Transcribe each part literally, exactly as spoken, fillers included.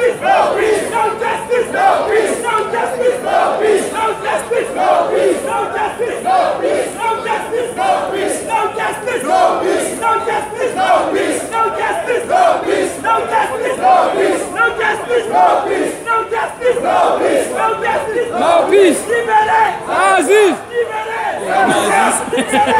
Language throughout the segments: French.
justice, no peace, no justice, no peace, no justice, no peace, no justice, no peace, no justice, no peace, no justice, no peace, no justice, no peace, no justice, no peace, no justice, no peace, no justice, no peace, no justice, no peace, no justice, no peace, no justice, no peace. Libéré, Aziz, libéré, libéré,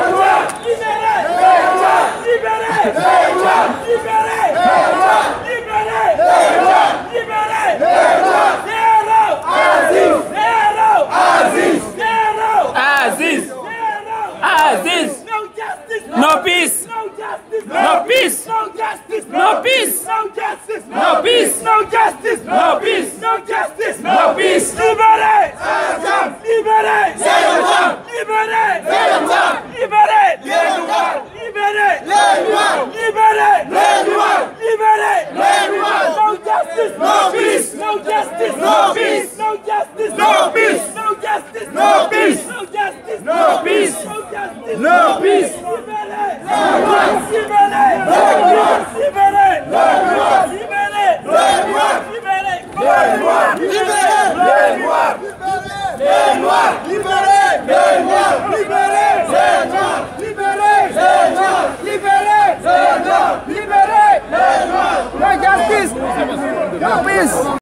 libéré, libéré, libéré, libéré, zéro, Aziz, zéro, Aziz, zéro, Aziz, zéro, Aziz, no justice, no peace, no justice, no peace, no justice, no peace, no justice, no peace, no justice, no peace, no justice, no peace. Libéré, libéré, libéré, libéré, Les Noirs, libéré, les Noirs, libéré, les Noirs, libéré, les Noirs. no justice, No peace, no justice, no peace, no justice, no peace, no justice, no peace, no justice, no peace, no justice, no peace. libéré, libéré, libéré, libéré, libéré, Les Noirs, les Noirs, libérés, les Noirs, libérés, les Noirs, libérés, les Noirs, libérés, les Noirs, libérés, les Noirs. No justice, no peace.